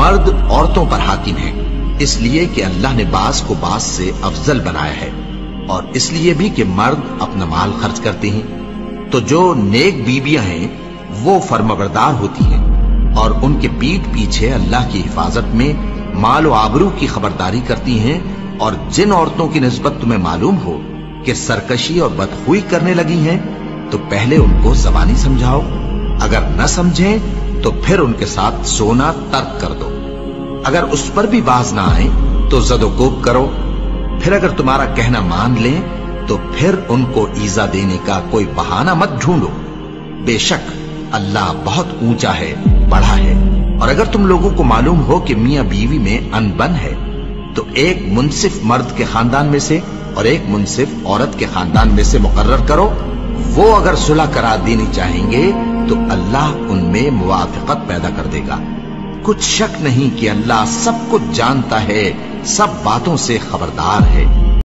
मर्द औरतों पर हाकिम है, इसलिए कि अल्लाह ने बास को बास से अफजल बनाया है, और इसलिए भी कि मर्द अपना माल खर्च करते हैं। तो जो नेक बीबियां हैं वो फर्माबरदार होती हैं और उनके पीठ पीछे अल्लाह की हिफाजत में माल और आबरू की खबरदारी करती हैं। और जिन औरतों की निस्बत तुम्हें मालूम हो कि सरकशी और बदखुई करने लगी हैं, तो पहले उनको ज़बानी समझाओ, अगर न समझें तो फिर उनके साथ सोना तर्क कर दो। अगर उस पर भी बाज ना आए तो ज़दोकोब करो। फिर अगर तुम्हारा कहना मान लें तो फिर उनको ईजा देने का कोई बहाना मत ढूंढो। बेशक अल्लाह बहुत ऊंचा है, बड़ा है। और अगर तुम लोगों को मालूम हो कि मियां बीवी में अनबन है, तो एक मुंसिफ मर्द के खानदान में से और एक मुंसिफ औरत के खानदान में से मुकर्रर करो। वो अगर सुलह करा देनी चाहेंगे तो अल्लाह उनमें मुवाफिकत पैदा कर देगा। कुछ शक नहीं कि अल्लाह सब कुछ जानता है, सब बातों से खबरदार है।